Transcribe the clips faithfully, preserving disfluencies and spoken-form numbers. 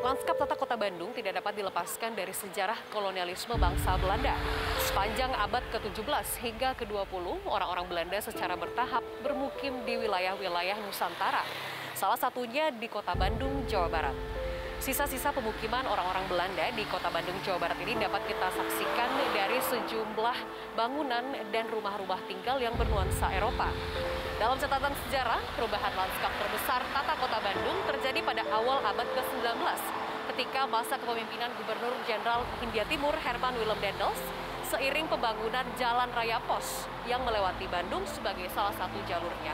Lanskap tata kota Bandung tidak dapat dilepaskan dari sejarah kolonialisme bangsa Belanda. Sepanjang abad ke tujuh belas hingga ke dua puluh, orang-orang Belanda secara bertahap bermukim di wilayah-wilayah Nusantara. Salah satunya di kota Bandung, Jawa Barat. Sisa-sisa pemukiman orang-orang Belanda di kota Bandung, Jawa Barat ini dapat kita saksikan dari sejumlah bangunan dan rumah-rumah tinggal yang bernuansa Eropa. Dalam catatan sejarah, perubahan lanskap terbesar tata kota Bandung terjadi pada awal abad ke sembilan belas ketika masa kepemimpinan Gubernur Jenderal Hindia Timur Herman Willem Daendels seiring pembangunan Jalan Raya Pos yang melewati Bandung sebagai salah satu jalurnya.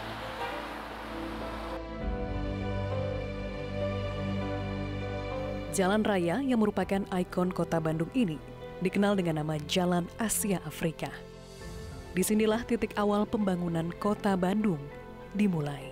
Jalan raya yang merupakan ikon kota Bandung ini dikenal dengan nama Jalan Asia Afrika. Disinilah titik awal pembangunan kota Bandung dimulai.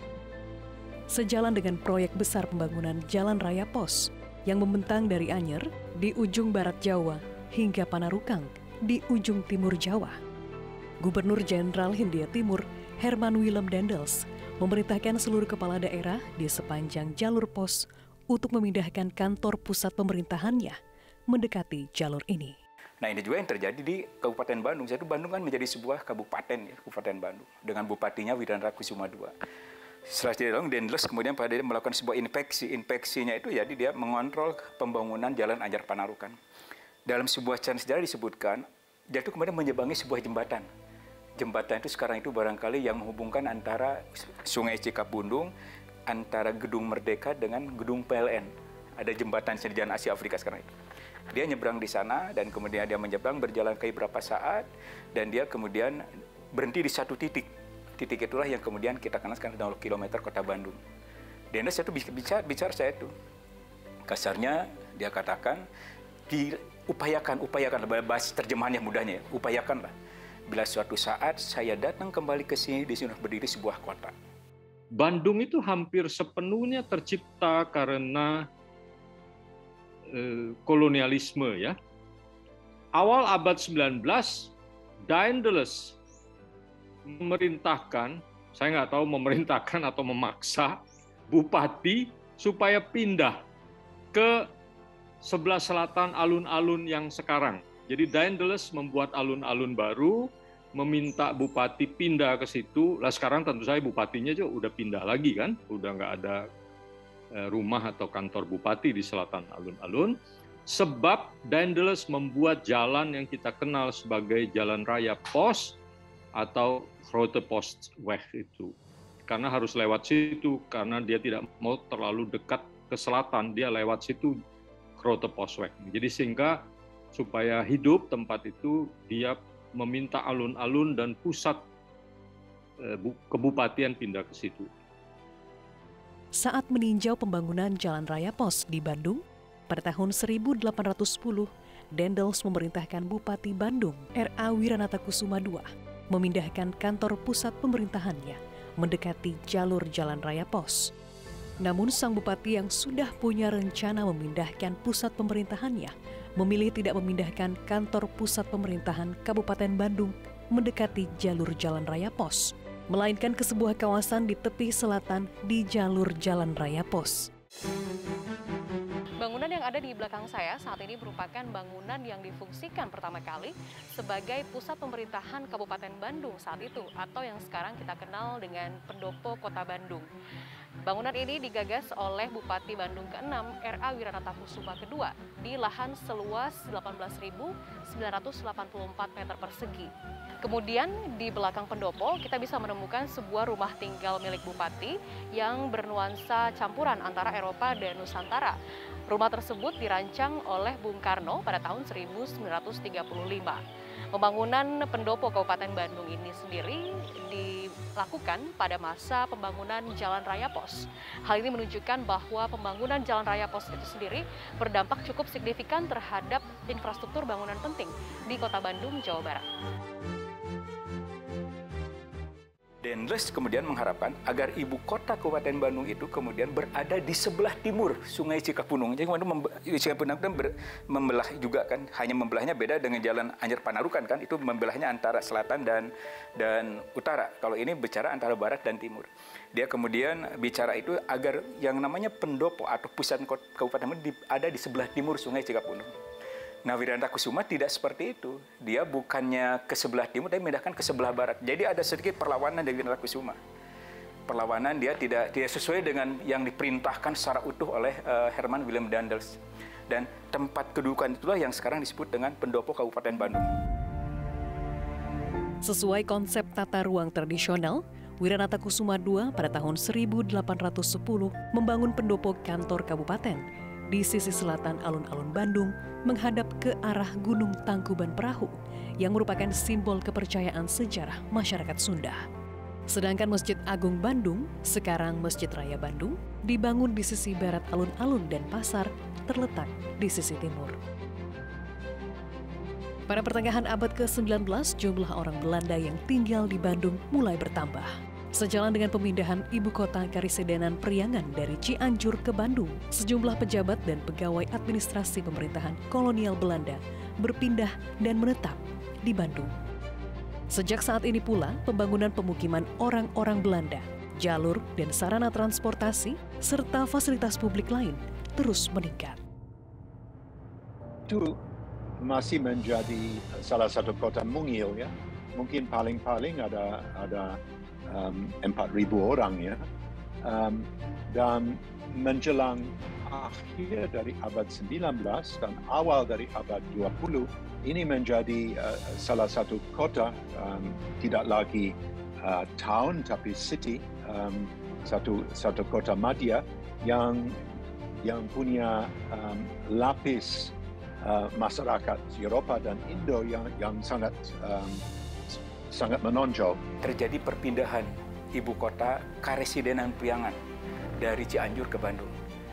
Sejalan dengan proyek besar pembangunan Jalan Raya Pos yang membentang dari Anyer di ujung barat Jawa hingga Panarukang di ujung timur Jawa. Gubernur Jenderal Hindia Timur Herman Willem Daendels memerintahkan seluruh kepala daerah di sepanjang jalur pos untuk memindahkan kantor pusat pemerintahannya mendekati jalur ini. Nah, ini juga yang terjadi di Kabupaten Bandung. Jadi Bandung kan menjadi sebuah kabupaten ya, Kabupaten Bandung dengan bupatinya Wiranra Kusuma dua. Setelah itu Daendels kemudian pada dia melakukan sebuah inspeksi. Inspeksinya itu jadi dia mengontrol pembangunan Jalan Anyer Panarukan. Dalam sebuah catatan sejarah disebutkan, dia itu kemudian menyeberangi sebuah jembatan. Jembatan itu sekarang itu barangkali yang menghubungkan antara Sungai Cikapundung, antara Gedung Merdeka dengan Gedung P L N. Ada jembatan di Jalan Asia Afrika sekarang itu. Dia nyebrang di sana dan kemudian dia menyeberang berjalan ke beberapa saat dan dia kemudian berhenti di satu titik. Titik itulah yang kemudian kita kenal sekarang enam kilometer kota Bandung. Daendels itu bicara, bicara saya itu. Kasarnya dia katakan, diupayakan, upayakan, bahasa terjemahannya mudahnya, upayakanlah. Bila suatu saat saya datang kembali ke sini, di sini berdiri sebuah kota. Bandung itu hampir sepenuhnya tercipta karena eh, kolonialisme ya. Awal abad sembilan belas, Daendels memerintahkan, saya nggak tahu memerintahkan atau memaksa bupati supaya pindah ke sebelah selatan alun-alun yang sekarang. Jadi Daendels membuat alun-alun baru, meminta bupati pindah ke situ. Lah sekarang tentu saja bupatinya juga udah pindah lagi kan, udah nggak ada rumah atau kantor bupati di selatan alun-alun. Sebab Daendels membuat jalan yang kita kenal sebagai Jalan Raya Pos atau Grote Postweg itu. Karena harus lewat situ, karena dia tidak mau terlalu dekat ke selatan, dia lewat situ Grote Postweg. Jadi sehingga supaya hidup tempat itu, dia meminta alun-alun dan pusat eh, kebupatian pindah ke situ. Saat meninjau pembangunan Jalan Raya Pos di Bandung, pada tahun seribu delapan ratus sepuluh, Daendels memerintahkan Bupati Bandung, R A Wiranata Kusuma dua, memindahkan kantor pusat pemerintahannya mendekati jalur Jalan Raya Pos. Namun sang bupati yang sudah punya rencana memindahkan pusat pemerintahannya memilih tidak memindahkan kantor pusat pemerintahan Kabupaten Bandung mendekati jalur Jalan Raya Pos, melainkan ke sebuah kawasan di tepi selatan di jalur Jalan Raya Pos. Bangunan yang ada di belakang saya saat ini merupakan bangunan yang difungsikan pertama kali sebagai pusat pemerintahan Kabupaten Bandung saat itu, atau yang sekarang kita kenal dengan Pendopo Kota Bandung. Bangunan ini digagas oleh Bupati Bandung keenam R A Wiranata Kusuma kedua di lahan seluas delapan belas ribu sembilan ratus delapan puluh empat meter persegi. Kemudian di belakang pendopo kita bisa menemukan sebuah rumah tinggal milik Bupati yang bernuansa campuran antara Eropa dan Nusantara. Rumah tersebut dirancang oleh Bung Karno pada tahun seribu sembilan ratus tiga puluh lima. Pembangunan pendopo Kabupaten Bandung ini sendiri dilakukan pada masa pembangunan Jalan Raya Pos. Hal ini menunjukkan bahwa pembangunan Jalan Raya Pos itu sendiri berdampak cukup signifikan terhadap infrastruktur bangunan penting di Kota Bandung, Jawa Barat. Dendles kemudian mengharapkan agar ibu kota Kabupaten Bandung itu kemudian berada di sebelah timur Sungai Cikapunung. Jadi kemudian Cikapunung kan membelah juga kan, hanya membelahnya beda dengan Jalan Anyer Panarukan kan, itu membelahnya antara selatan dan dan utara. Kalau ini bicara antara barat dan timur. Dia kemudian bicara itu agar yang namanya pendopo atau pusat Kabupaten Bandung ada di sebelah timur Sungai Cikapunung. Nah, Wirantakusuma tidak seperti itu. Dia bukannya ke sebelah timur, tapi memindahkan ke sebelah barat. Jadi ada sedikit perlawanan dari Wirantakusuma. Perlawanan dia tidak tidak sesuai dengan yang diperintahkan secara utuh oleh uh, Herman Willem Daendels. Dan tempat kedudukan itulah yang sekarang disebut dengan pendopo Kabupaten Bandung. Sesuai konsep tata ruang tradisional, Wirantakusuma kedua pada tahun seribu delapan ratus sepuluh membangun pendopo kantor kabupaten di sisi selatan alun-alun Bandung menghadap ke arah Gunung Tangkuban Perahu yang merupakan simbol kepercayaan sejarah masyarakat Sunda. Sedangkan Masjid Agung Bandung, sekarang Masjid Raya Bandung, dibangun di sisi barat alun-alun dan pasar terletak di sisi timur. Pada pertengahan abad ke sembilan belas, jumlah orang Belanda yang tinggal di Bandung mulai bertambah. Sejalan dengan pemindahan ibu kota Karesidenan Priangan dari Cianjur ke Bandung, sejumlah pejabat dan pegawai administrasi pemerintahan kolonial Belanda berpindah dan menetap di Bandung. Sejak saat ini pula, pembangunan pemukiman orang-orang Belanda, jalur dan sarana transportasi, serta fasilitas publik lain terus meningkat. Itu masih menjadi salah satu kota mungil ya. Mungkin paling-paling ada ada Um, empat ribu orang ya, um, dan menjelang akhir dari abad sembilan belas dan awal dari abad dua puluh ini menjadi uh, salah satu kota, um, tidak lagi uh, town tapi city, um, satu satu kota madya yang yang punya um, lapis uh, masyarakat Eropa dan Indo yang yang sangat um, sangat menonjol. Terjadi perpindahan ibu kota Karesidenan Priangan dari Cianjur ke Bandung.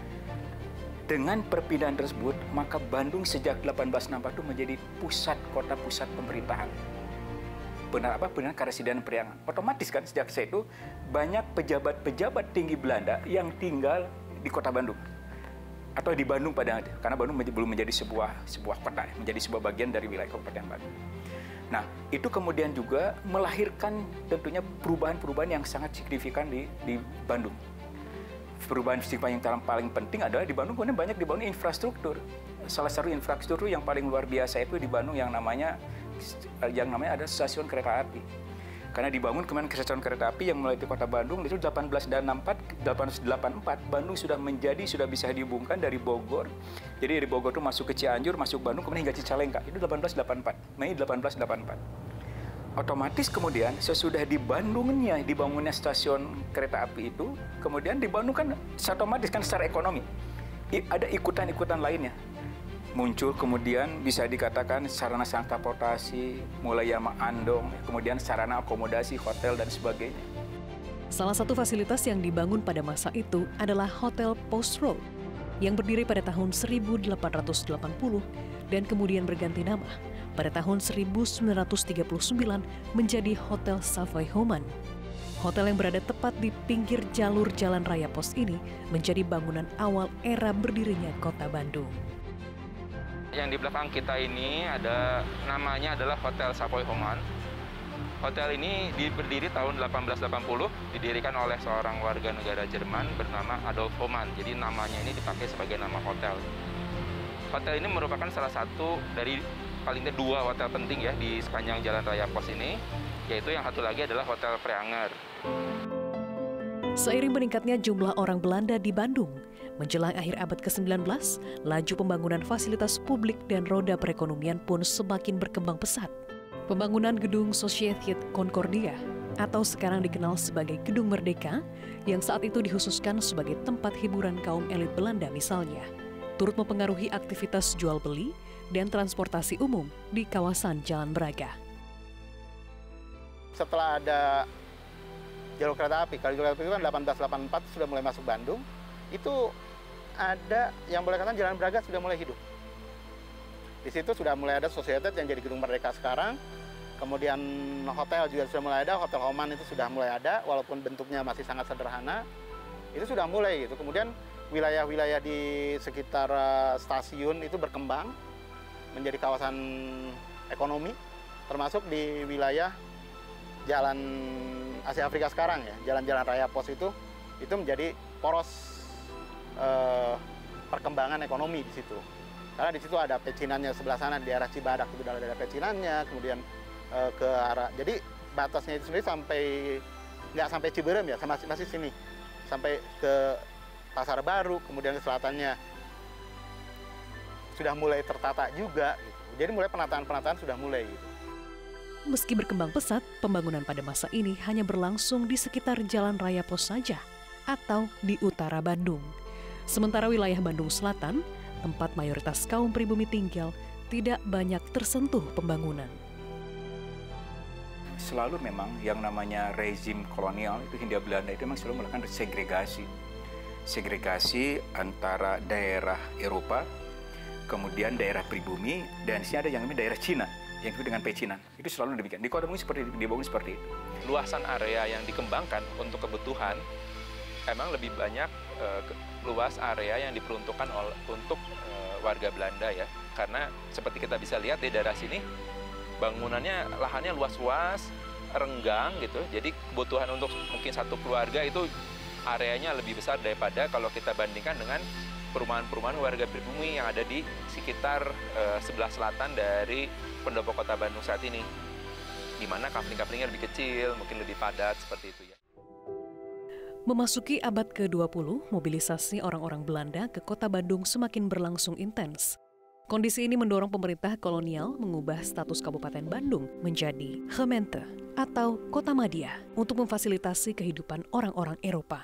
Dengan perpindahan tersebut, maka Bandung sejak delapan belas enam puluh empat itu menjadi pusat kota pusat pemerintahan. Benar apa? Benar Karesidenan Priangan. Otomatis kan sejak saat itu banyak pejabat-pejabat tinggi Belanda yang tinggal di kota Bandung atau di Bandung pada karena Bandung belum menjadi sebuah sebuah kota, menjadi sebuah bagian dari wilayah Kabupaten Bandung. Nah, itu kemudian juga melahirkan tentunya perubahan-perubahan yang sangat signifikan di, di Bandung. Perubahan signifikan yang paling penting adalah di Bandung kemudian banyak dibangun infrastruktur. Salah satu infrastruktur yang paling luar biasa itu di Bandung yang namanya yang namanya ada stasiun kereta api. Karena dibangun kemudian stasiun kereta api yang melalui kota Bandung itu delapan belas enam puluh empat, delapan belas delapan puluh empat Bandung sudah menjadi sudah bisa dihubungkan dari Bogor. Jadi dari Bogor itu masuk ke Cianjur, masuk Bandung kemudian hingga Cicalengka. Itu delapan belas delapan puluh empat, Mei delapan belas delapan puluh empat. Otomatis kemudian sesudah di Bandungnya dibangunnya stasiun kereta api itu, kemudian di Bandung kan otomatis kan secara ekonomi ada ikutan-ikutan lainnya. Muncul kemudian bisa dikatakan sarana transportasi, mulai yang andong, kemudian sarana akomodasi, hotel, dan sebagainya. Salah satu fasilitas yang dibangun pada masa itu adalah Hotel Post Road yang berdiri pada tahun seribu delapan ratus delapan puluh dan kemudian berganti nama pada tahun seribu sembilan ratus tiga puluh sembilan menjadi Hotel Savoy Homan. Hotel yang berada tepat di pinggir jalur Jalan Raya Pos ini menjadi bangunan awal era berdirinya Kota Bandung. Yang di belakang kita ini ada namanya adalah Hotel Savoy Homan. Hotel ini berdiri tahun delapan belas delapan puluh, didirikan oleh seorang warga negara Jerman bernama Adolf Homan. Jadi namanya ini dipakai sebagai nama hotel. Hotel ini merupakan salah satu dari paling tidak dua hotel penting ya di sepanjang Jalan Raya Pos ini, yaitu yang satu lagi adalah Hotel Prianger. Seiring meningkatnya jumlah orang Belanda di Bandung, menjelang akhir abad ke sembilan belas, laju pembangunan fasilitas publik dan roda perekonomian pun semakin berkembang pesat. Pembangunan gedung Sociëteit Concordia, atau sekarang dikenal sebagai Gedung Merdeka, yang saat itu dikhususkan sebagai tempat hiburan kaum elit Belanda misalnya, turut mempengaruhi aktivitas jual beli dan transportasi umum di kawasan Jalan Braga. Setelah ada jalur kereta api, kalau jalur kereta api itu kan delapan belas delapan puluh empat sudah mulai masuk Bandung, itu ada yang boleh katakan Jalan Braga sudah mulai hidup. Di situ sudah mulai ada Sociëteit yang jadi Gedung Merdeka sekarang, Kemudian hotel juga sudah mulai ada, Hotel Homan itu sudah mulai ada, walaupun bentuknya masih sangat sederhana, itu sudah mulai gitu. Kemudian wilayah-wilayah di sekitar stasiun itu berkembang menjadi kawasan ekonomi, termasuk di wilayah Jalan Asia Afrika sekarang ya, jalan-jalan raya pos itu, itu menjadi poros eh, perkembangan ekonomi di situ. Karena di situ ada pecinannya sebelah sana, di daerah Cibadak itu ada daerah pecinannya, kemudian eh, ke arah, jadi batasnya itu sendiri sampai, nggak sampai Ciberem ya, masih, masih sini, sampai ke Pasar Baru, kemudian ke selatannya sudah mulai tertata juga, gitu. Jadi mulai penataan-penataan sudah mulai gitu. Meski berkembang pesat, pembangunan pada masa ini hanya berlangsung di sekitar Jalan Raya Pos saja, atau di utara Bandung. Sementara wilayah Bandung Selatan, tempat mayoritas kaum pribumi tinggal, tidak banyak tersentuh pembangunan. Selalu memang yang namanya rezim kolonial itu Hindia Belanda itu memang selalu melakukan segregasi. Segregasi antara daerah Eropa, kemudian daerah pribumi, dan di sini ada yang namanya daerah Cina, yang disebut dengan pecinan. Itu selalu demikian. Di Kota Bandung seperti dibangun seperti itu. Luasan area yang dikembangkan untuk kebutuhan emang lebih banyak uh, luas area yang diperuntukkan oleh untuk uh, warga Belanda ya. Karena seperti kita bisa lihat di daerah sini bangunannya lahannya luas-luas, renggang gitu. Jadi kebutuhan untuk mungkin satu keluarga itu areanya lebih besar daripada kalau kita bandingkan dengan perumahan-perumahan warga pribumi yang ada di sekitar uh, sebelah selatan dari pendopo Kota Bandung saat ini, di mana kampling-kamplingnya lebih kecil, mungkin lebih padat seperti itu ya. Memasuki abad ke dua puluh, mobilisasi orang-orang Belanda ke Kota Bandung semakin berlangsung intens. Kondisi ini mendorong pemerintah kolonial mengubah status Kabupaten Bandung menjadi gemeente atau Kota Madya untuk memfasilitasi kehidupan orang-orang Eropa.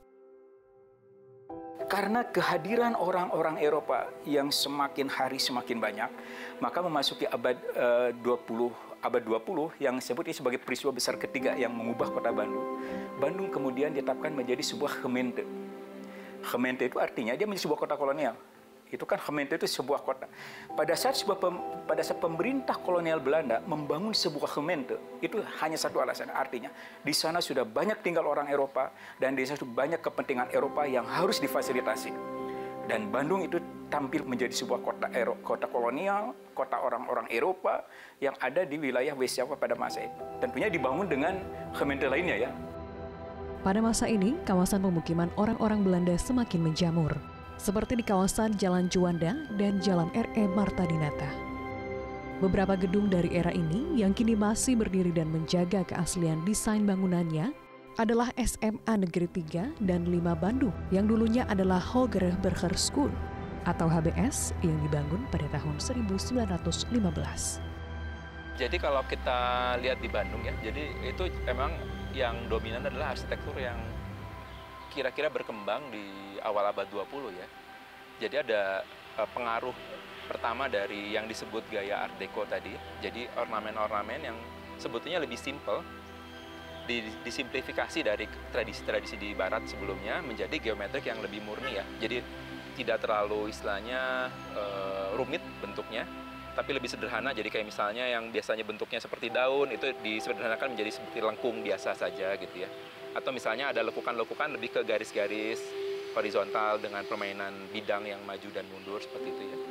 Karena kehadiran orang-orang Eropa yang semakin hari semakin banyak, maka memasuki abad uh, dua puluh, abad dua puluh yang disebut sebagai peristiwa besar ketiga yang mengubah Kota Bandung. Bandung kemudian ditetapkan menjadi sebuah gemeente. Gemeente itu artinya dia menjadi sebuah kota kolonial. Itu kan gemeente itu sebuah kota. Pada saat sebuah pem, pada saat pemerintah kolonial Belanda membangun sebuah gemeente, itu hanya satu alasan. Artinya di sana sudah banyak tinggal orang Eropa dan di sana sudah banyak kepentingan Eropa yang harus difasilitasi. Dan Bandung itu tampil menjadi sebuah kota Ero, kota kolonial, kota orang-orang Eropa yang ada di wilayah West Java pada masa itu. Tentunya dibangun dengan gemeente lainnya ya. Pada masa ini, kawasan pemukiman orang-orang Belanda semakin menjamur, seperti di kawasan Jalan Juanda dan Jalan R E Marta Dinata. Beberapa gedung dari era ini yang kini masih berdiri dan menjaga keaslian desain bangunannya adalah S M A Negeri tiga dan lima Bandung yang dulunya adalah Hoger Burger School atau H B S yang dibangun pada tahun seribu sembilan ratus lima belas. Jadi kalau kita lihat di Bandung ya, jadi itu emang yang dominan adalah arsitektur yang kira-kira berkembang di awal abad dua puluh ya. Jadi ada uh, pengaruh pertama dari yang disebut gaya Art Deco tadi. Jadi ornamen-ornamen yang sebetulnya lebih simple, disimplifikasi dari tradisi-tradisi di barat sebelumnya menjadi geometrik yang lebih murni ya. Jadi tidak terlalu istilahnya uh, rumit bentuknya, tapi lebih sederhana. Jadi kayak misalnya yang biasanya bentuknya seperti daun itu disederhanakan menjadi seperti lengkung biasa saja gitu ya. Atau misalnya ada lekukan-lekukan lebih ke garis-garis horizontal dengan permainan bidang yang maju dan mundur seperti itu ya.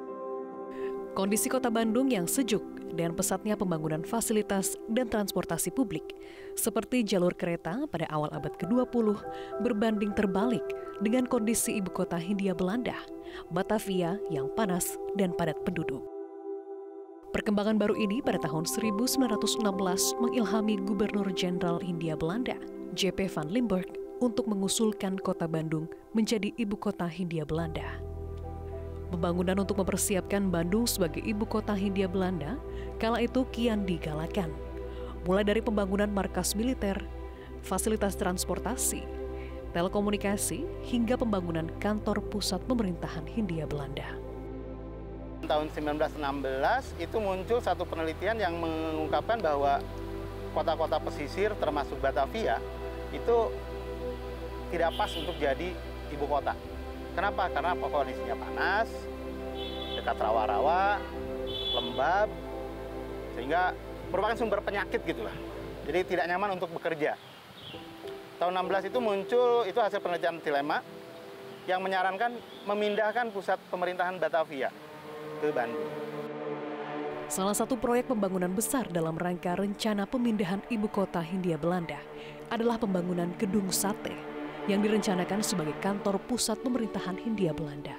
Kondisi Kota Bandung yang sejuk dan pesatnya pembangunan fasilitas dan transportasi publik seperti jalur kereta pada awal abad ke dua puluh berbanding terbalik dengan kondisi ibu kota Hindia Belanda, Batavia yang panas dan padat penduduk. Perkembangan baru ini pada tahun seribu sembilan ratus enam belas mengilhami Gubernur Jenderal Hindia Belanda, J P van Limburg, untuk mengusulkan Kota Bandung menjadi ibu kota Hindia Belanda. Pembangunan untuk mempersiapkan Bandung sebagai ibu kota Hindia Belanda kala itu kian digalakan, mulai dari pembangunan markas militer, fasilitas transportasi, telekomunikasi, hingga pembangunan kantor pusat pemerintahan Hindia Belanda. Tahun seribu sembilan ratus enam belas itu muncul satu penelitian yang mengungkapkan bahwa kota-kota pesisir termasuk Batavia itu tidak pas untuk jadi ibu kota. Kenapa? Karena kondisinya panas, dekat rawa-rawa, lembab, sehingga merupakan sumber penyakit gitulah. Jadi tidak nyaman untuk bekerja. Tahun enam belas itu muncul, itu hasil penelitian Tilema yang menyarankan memindahkan pusat pemerintahan Batavia ke Bandung. Salah satu proyek pembangunan besar dalam rangka rencana pemindahan ibu kota Hindia Belanda adalah pembangunan Gedung Sate yang direncanakan sebagai kantor pusat pemerintahan Hindia Belanda.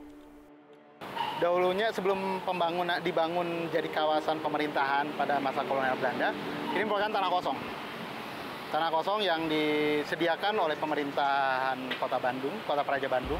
Dahulunya sebelum pembangunan dibangun jadi kawasan pemerintahan pada masa kolonial Belanda, ini merupakan tanah kosong. Tanah kosong yang disediakan oleh pemerintahan Kota Bandung, Kota Praja Bandung,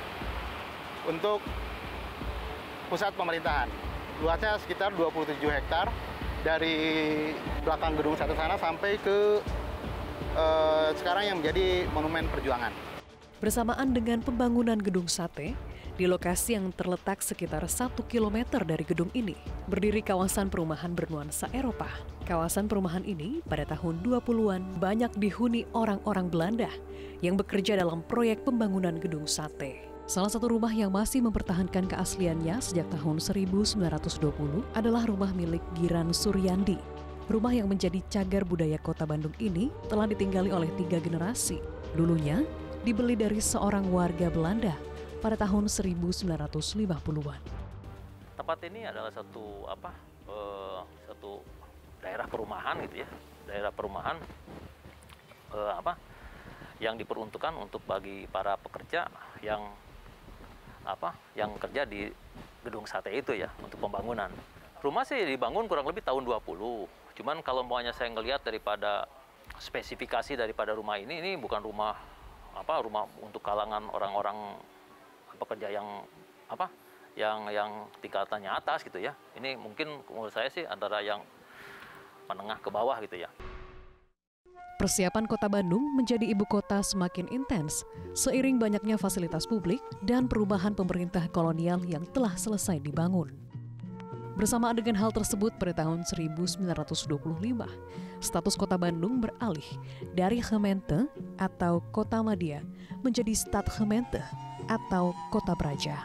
untuk pusat pemerintahan. Luasnya sekitar dua puluh tujuh hektar dari belakang Gedung Sate sana sampai ke eh, sekarang yang menjadi Monumen Perjuangan. Bersamaan dengan pembangunan Gedung Sate, di lokasi yang terletak sekitar satu kilometer dari gedung ini, berdiri kawasan perumahan bernuansa Eropa. Kawasan perumahan ini pada tahun dua puluhan banyak dihuni orang-orang Belanda yang bekerja dalam proyek pembangunan Gedung Sate. Salah satu rumah yang masih mempertahankan keasliannya sejak tahun seribu sembilan ratus dua puluh adalah rumah milik Giran Suryandi. Rumah yang menjadi cagar budaya Kota Bandung ini telah ditinggali oleh tiga generasi. Dulunya dibeli dari seorang warga Belanda pada tahun seribu sembilan ratus lima puluhan. Tempat ini adalah satu apa eh, satu daerah perumahan gitu ya, daerah perumahan eh, apa yang diperuntukkan untuk bagi para pekerja yang apa yang kerja di Gedung Sate itu ya untuk pembangunan. Rumah sih dibangun kurang lebih tahun dua puluh. Cuman kalau maunya saya ngelihat daripada spesifikasi daripada rumah ini, ini bukan rumah apa rumah untuk kalangan orang-orang pekerja yang apa yang yang tingkatannya atas gitu ya. Ini mungkin menurut saya sih antara yang menengah ke bawah gitu ya. Persiapan Kota Bandung menjadi ibu kota semakin intens seiring banyaknya fasilitas publik dan perubahan pemerintah kolonial yang telah selesai dibangun. Bersamaan dengan hal tersebut pada tahun seribu sembilan ratus dua puluh lima, status Kota Bandung beralih dari Gemeente atau Kota Madya menjadi Stadgemeente atau Kota Praja.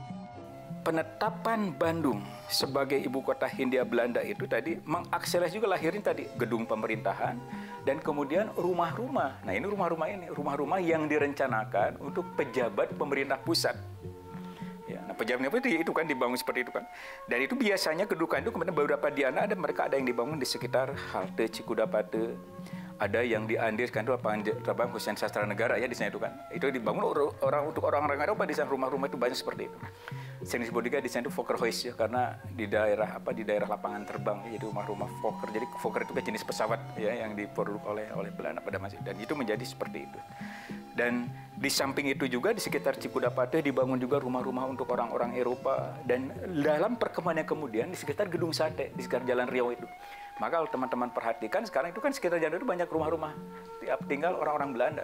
Penetapan Bandung sebagai ibu kota Hindia Belanda itu tadi mengakselerasi juga lahirin tadi gedung pemerintahan dan kemudian rumah-rumah. Nah ini rumah-rumah ini, rumah-rumah yang direncanakan untuk pejabat pemerintah pusat. Ya, nah pejabatnya itu, itu kan dibangun seperti itu kan. Dan itu biasanya kedudukan itu kemudian beberapa di ana ada mereka ada yang dibangun di sekitar halte Cikudapate. Ada yang di Andir kan itu lapangan terbang Hussein Sastra Negara ya di sana itu kan. Itu dibangun orang untuk orang-orang Eropa di sana, rumah-rumah itu banyak seperti itu. Sering disebut juga di sana itu Fokkerhuis ya karena di daerah apa di daerah lapangan terbang ya, jadi rumah-rumah Fokker. Jadi Fokker itu kan jenis pesawat ya yang diproduksi oleh oleh Belanda pada masa itu dan itu menjadi seperti itu. Dan di samping itu juga di sekitar Cikudapate dibangun juga rumah-rumah untuk orang-orang Eropa dan dalam perkembangan kemudian di sekitar Gedung Sate di sekitar Jalan Riau itu. Maka kalau teman-teman perhatikan sekarang itu kan sekitar Jalan itu banyak rumah-rumah tinggal orang-orang Belanda.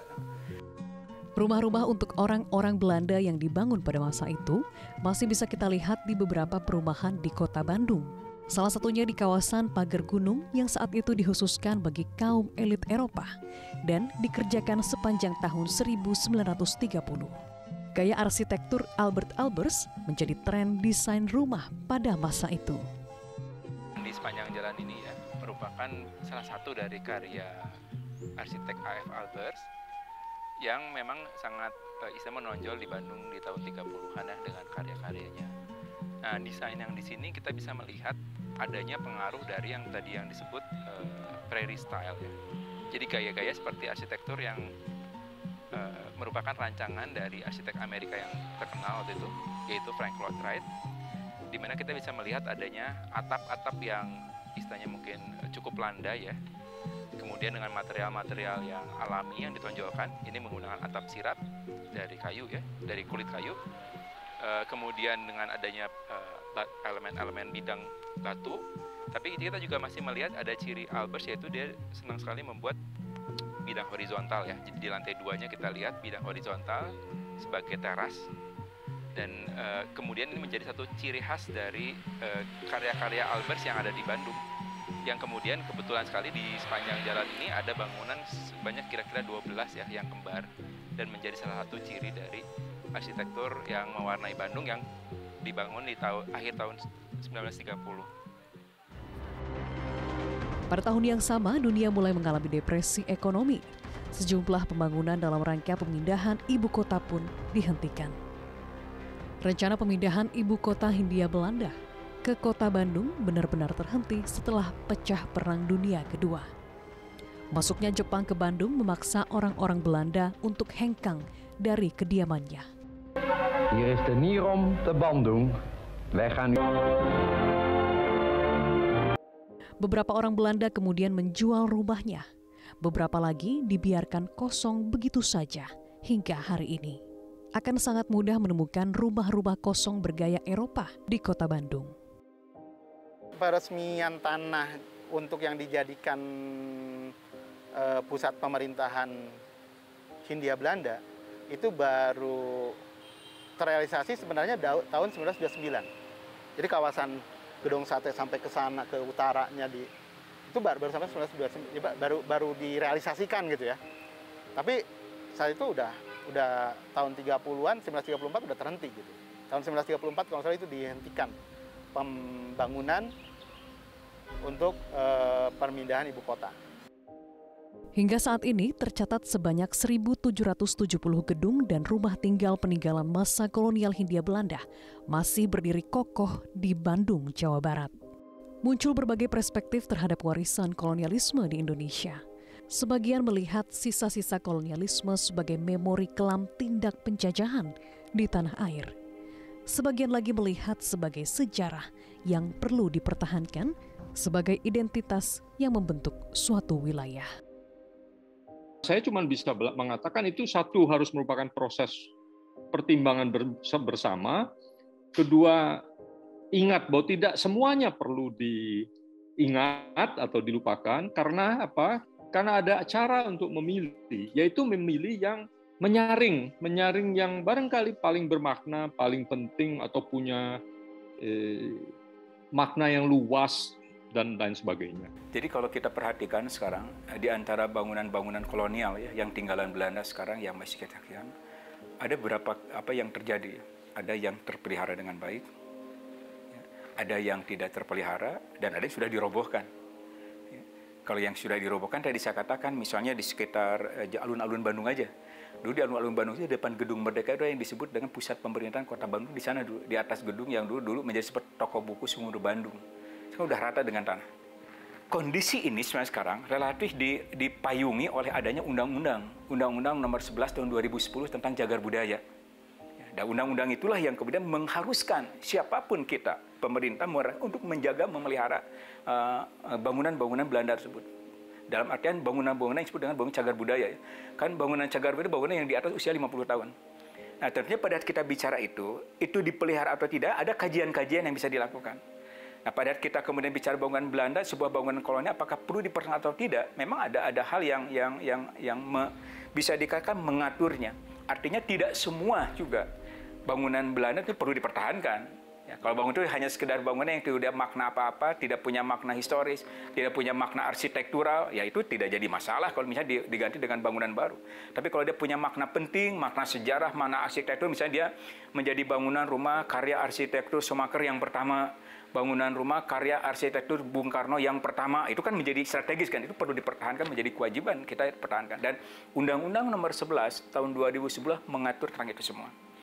Rumah-rumah untuk orang-orang Belanda yang dibangun pada masa itu masih bisa kita lihat di beberapa perumahan di Kota Bandung. Salah satunya di kawasan Pagar Gunung yang saat itu dikhususkan bagi kaum elit Eropa dan dikerjakan sepanjang tahun seribu sembilan ratus tiga puluh. Gaya arsitektur Albert Albers menjadi tren desain rumah pada masa itu. Di sepanjang jalan ini ya merupakan salah satu dari karya arsitek A F Albers yang memang sangat uh, istimewa menonjol di Bandung di tahun tiga puluhan ya dengan karya-karyanya. Nah, desain yang di sini kita bisa melihat adanya pengaruh dari yang tadi yang disebut uh, prairie style ya. Jadi gaya-gaya seperti arsitektur yang uh, merupakan rancangan dari arsitek Amerika yang terkenal waktu itu, yaitu Frank Lloyd Wright, di mana kita bisa melihat adanya atap-atap yang istilahnya mungkin cukup landai ya. Kemudian dengan material-material yang alami yang ditonjolkan, ini menggunakan atap sirap dari kayu ya, dari kulit kayu. E, kemudian dengan adanya elemen-elemen e, bidang batu, tapi kita juga masih melihat ada ciri Albers yaitu dia senang sekali membuat bidang horizontal ya. Jadi di lantai duanya kita lihat bidang horizontal sebagai teras. Dan e, kemudian ini menjadi satu ciri khas dari e, karya-karya Albers yang ada di Bandung. Yang kemudian kebetulan sekali di sepanjang jalan ini ada bangunan sebanyak kira-kira dua belas ya yang kembar dan menjadi salah satu ciri dari arsitektur yang mewarnai Bandung yang dibangun di tahun akhir tahun seribu sembilan ratus tiga puluh. Pada tahun yang sama, dunia mulai mengalami depresi ekonomi. Sejumlah pembangunan dalam rangka pemindahan ibu kota pun dihentikan. Rencana pemindahan ibu kota Hindia Belanda ke kota Bandung benar-benar terhenti setelah pecah Perang Dunia Kedua. Masuknya Jepang ke Bandung memaksa orang-orang Belanda untuk hengkang dari kediamannya. Hier is de Nierom te Bandung. Wij gaan. Beberapa orang Belanda kemudian menjual rumahnya. Beberapa lagi dibiarkan kosong begitu saja hingga hari ini. Akan sangat mudah menemukan rumah-rumah kosong bergaya Eropa di kota Bandung. Peresmian tanah untuk yang dijadikan uh, pusat pemerintahan Hindia Belanda itu baru terrealisasi sebenarnya tahun seribu sembilan ratus dua puluh sembilan. Jadi kawasan Gedong Sate sampai ke sana ke utaranya di itu baru, baru sampai seribu sembilan ratus dua puluh sembilan, baru baru direalisasikan gitu ya. Tapi saat itu udah udah tahun tiga puluhan, seribu sembilan ratus tiga puluh empat udah terhenti gitu. Tahun seribu sembilan ratus tiga puluh empat kalau salah itu dihentikan pembangunan untuk e, permindahan ibu kota. Hingga saat ini tercatat sebanyak seribu tujuh ratus tujuh puluh gedung dan rumah tinggal peninggalan masa kolonial Hindia Belanda masih berdiri kokoh di Bandung, Jawa Barat. Muncul berbagai perspektif terhadap warisan kolonialisme di Indonesia. Sebagian melihat sisa-sisa kolonialisme sebagai memori kelam tindak penjajahan di tanah air. Sebagian lagi melihat sebagai sejarah yang perlu dipertahankan sebagai identitas yang membentuk suatu wilayah. Saya cuma bisa mengatakan itu satu harus merupakan proses pertimbangan bersama. Kedua, ingat bahwa tidak semuanya perlu diingat atau dilupakan. Karena apa? Karena ada cara untuk memilih, yaitu memilih yang menyaring, menyaring yang barangkali paling bermakna, paling penting atau punya eh, makna yang luas dan lain sebagainya. Jadi kalau kita perhatikan sekarang di antara bangunan-bangunan kolonial ya yang tinggalan Belanda sekarang yang masih kita lihat, ada beberapa apa yang terjadi. Ada yang terpelihara dengan baik, ada yang tidak terpelihara, dan ada yang sudah dirobohkan. Kalau yang sudah dirobohkan tadi saya katakan misalnya di sekitar alun-alun Bandung aja. Dulu di alun-alun Bandung itu depan Gedung Merdeka itu yang disebut dengan pusat pemerintahan Kota Bandung. Di sana dulu, di atas gedung yang dulu dulu menjadi seperti toko buku Sumur Bandung. Sekarang udah rata dengan tanah. Kondisi ini sebenarnya sekarang relatif dipayungi oleh adanya undang-undang, Undang-Undang Nomor sebelas Tahun dua ribu sepuluh tentang Cagar Budaya. Dan undang-undang itulah yang kemudian mengharuskan siapapun kita, pemerintah, untuk menjaga, memelihara bangunan-bangunan uh, Belanda tersebut. Dalam artian bangunan-bangunan yang disebut dengan bangunan cagar budaya. Ya. Kan bangunan cagar budaya itu bangunan yang di atas usia lima puluh tahun. Nah tentunya pada saat kita bicara itu, itu dipelihara atau tidak, ada kajian-kajian yang bisa dilakukan. Nah pada saat kita kemudian bicara bangunan Belanda, sebuah bangunan kolonial, apakah perlu dipertahankan atau tidak, memang ada ada hal yang yang yang yang me, bisa dikatakan mengaturnya. Artinya tidak semua juga bangunan Belanda itu perlu dipertahankan. Ya, kalau bangunan itu hanya sekedar bangunan yang tidak makna apa-apa, tidak punya makna historis, tidak punya makna arsitektural, ya itu tidak jadi masalah kalau misalnya diganti dengan bangunan baru. Tapi kalau dia punya makna penting, makna sejarah, makna arsitektur, misalnya dia menjadi bangunan rumah karya arsitektur Schumacher yang pertama, bangunan rumah karya arsitektur Bung Karno yang pertama, itu kan menjadi strategis kan, itu perlu dipertahankan, menjadi kewajiban kita pertahankan. Dan Undang-Undang Nomor sebelas Tahun dua ribu sebelas mengatur tentang itu semua.